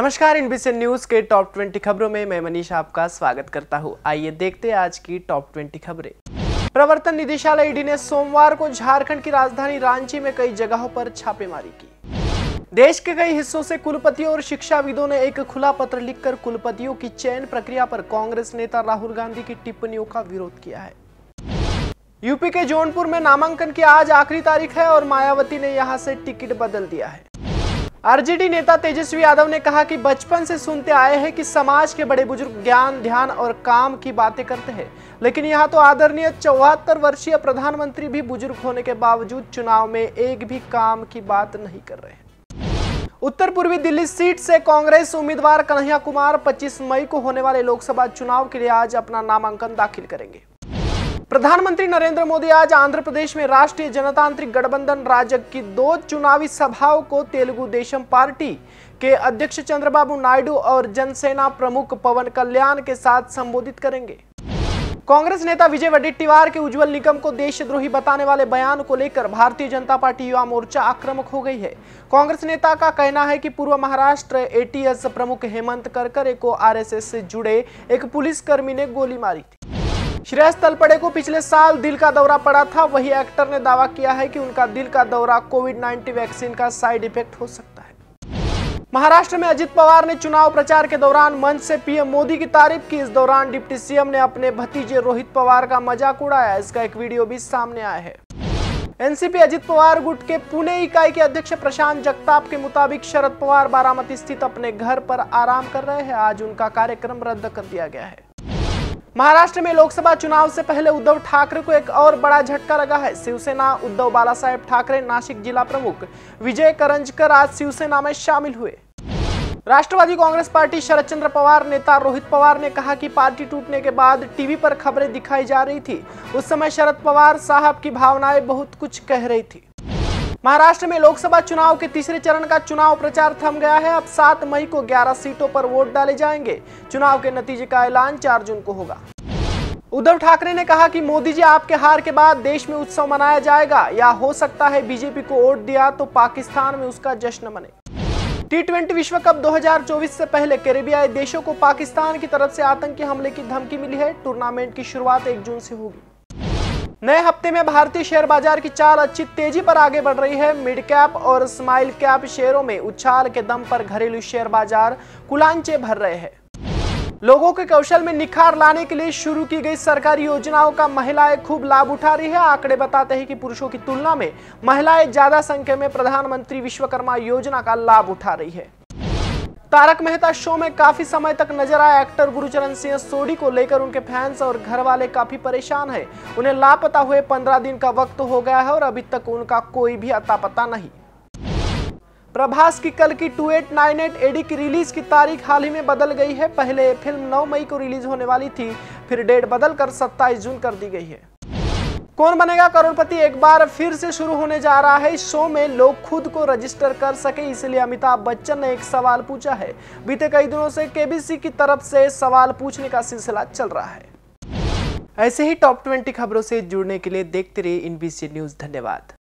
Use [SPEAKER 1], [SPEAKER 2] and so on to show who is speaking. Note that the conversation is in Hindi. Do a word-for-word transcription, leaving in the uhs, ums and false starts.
[SPEAKER 1] नमस्कार, इनबीसी न्यूज के टॉप ट्वेंटी खबरों में मैं मनीष आपका स्वागत करता हूं। आइए देखते हैं आज की टॉप ट्वेंटी खबरें। प्रवर्तन निदेशालय ईडी ने सोमवार को झारखंड की राजधानी रांची में कई जगहों पर छापेमारी की। देश के कई हिस्सों से कुलपतियों और शिक्षाविदों ने एक खुला पत्र लिखकर कुलपतियों की चयन प्रक्रिया पर कांग्रेस नेता राहुल गांधी की टिप्पणियों का विरोध किया है। यूपी के जौनपुर में नामांकन की आज आखिरी तारीख है और मायावती ने यहां से टिकट बदल दिया है। आरजेडी नेता तेजस्वी यादव ने कहा कि बचपन से सुनते आए हैं कि समाज के बड़े बुजुर्ग ज्ञान, ध्यान और काम की बातें करते हैं, लेकिन यहाँ तो आदरणीय चौहत्तर वर्षीय प्रधानमंत्री भी बुजुर्ग होने के बावजूद चुनाव में एक भी काम की बात नहीं कर रहे हैं। उत्तर पूर्वी दिल्ली सीट से कांग्रेस उम्मीदवार कन्हैया कुमार पच्चीस मई को होने वाले लोकसभा चुनाव के लिए आज अपना नामांकन दाखिल करेंगे। प्रधानमंत्री नरेंद्र मोदी आज आंध्र प्रदेश में राष्ट्रीय जनतांत्रिक गठबंधन राजग की दो चुनावी सभाओं को तेलुगु देशम पार्टी के अध्यक्ष चंद्रबाबू नायडू और जनसेना प्रमुख पवन कल्याण के साथ संबोधित करेंगे। कांग्रेस नेता विजय वडेट्टीवार के उज्जवल निगम को देशद्रोही बताने वाले बयान को लेकर भारतीय जनता पार्टी युवा मोर्चा आक्रामक हो गई है। कांग्रेस नेता का कहना है कि पूर्व महाराष्ट्र एटीएस प्रमुख हेमंत करकरे को आरएसएस से जुड़े एक पुलिसकर्मी ने गोली मारी थी। श्रेयस तलपड़े को पिछले साल दिल का दौरा पड़ा था। वही एक्टर ने दावा किया है कि उनका दिल का दौरा कोविड नाइन्टीन वैक्सीन का साइड इफेक्ट हो सकता है। महाराष्ट्र में अजित पवार ने चुनाव प्रचार के दौरान मंच से पीएम मोदी की तारीफ की। इस दौरान डिप्टी सीएम ने अपने भतीजे रोहित पवार का मजाक उड़ाया। इसका एक वीडियो भी सामने आया है। एनसीपी अजित पवार गुट के पुणे इकाई के अध्यक्ष प्रशांत जगताप के मुताबिक शरद पवार बारामती स्थित अपने घर पर आराम कर रहे हैं। आज उनका कार्यक्रम रद्द कर दिया गया है। महाराष्ट्र में लोकसभा चुनाव से पहले उद्धव ठाकरे को एक और बड़ा झटका लगा है। शिवसेना उद्धव बालासाहेब ठाकरे नासिक जिला प्रमुख विजय करंजकर आज शिवसेना में शामिल हुए। राष्ट्रवादी कांग्रेस पार्टी शरद चंद्र पवार नेता रोहित पवार ने कहा कि पार्टी टूटने के बाद टीवी पर खबरें दिखाई जा रही थी, उस समय शरद पवार साहब की भावनाएं बहुत कुछ कह रही थी। महाराष्ट्र में लोकसभा चुनाव के तीसरे चरण का चुनाव प्रचार थम गया है। अब सात मई को ग्यारह सीटों पर वोट डाले जाएंगे। चुनाव के नतीजे का ऐलान चार जून को होगा। उद्धव ठाकरे ने कहा कि मोदी जी, आपके हार के बाद देश में उत्सव मनाया जाएगा, या हो सकता है बीजेपी को वोट दिया तो पाकिस्तान में उसका जश्न मने। टी ट्वेंटी विश्व कप दो हज़ार चौबीस से पहले कैरेबियाई देशों को पाकिस्तान की तरफ से आतंकी हमले की धमकी मिली है। टूर्नामेंट की शुरुआत एक जून से होगी। नए हफ्ते में भारतीय शेयर बाजार की चाल अच्छी तेजी पर आगे बढ़ रही है। मिड कैप और स्मॉल कैप शेयरों में उछाल के दम पर घरेलू शेयर बाजार कुलांचे भर रहे हैं। लोगों के कौशल में निखार लाने के लिए शुरू की गई सरकारी योजनाओं का महिलाएं खूब लाभ उठा रही है। आंकड़े बताते हैं कि पुरुषों की तुलना में महिलाएं ज्यादा संख्या में प्रधानमंत्री विश्वकर्मा योजना का लाभ उठा रही है। तारक मेहता शो में काफी समय तक नजर आए एक्टर गुरचरण सिंह सोढ़ी को लेकर उनके फैंस और घर वाले काफी परेशान हैं। उन्हें लापता हुए पंद्रह दिन का वक्त हो गया है और अभी तक उनका कोई भी अता पता नहीं। प्रभास की कल की अट्ठाईस सौ अट्ठानवे एडी की रिलीज की तारीख हाल ही में बदल गई है। पहले फिल्म नौ मई को रिलीज होने वाली थी, फिर डेट बदलकर सत्ताईस जून कर दी गई है। कौन बनेगा करोड़पति एक बार फिर से शुरू होने जा रहा है। इस शो में लोग खुद को रजिस्टर कर सके, इसलिए अमिताभ बच्चन ने एक सवाल पूछा है। बीते कई दिनों से केबीसी की तरफ से सवाल पूछने का सिलसिला चल रहा है। ऐसे ही टॉप ट्वेंटी खबरों से जुड़ने के लिए देखते रहिए इनबीसी न्यूज। धन्यवाद।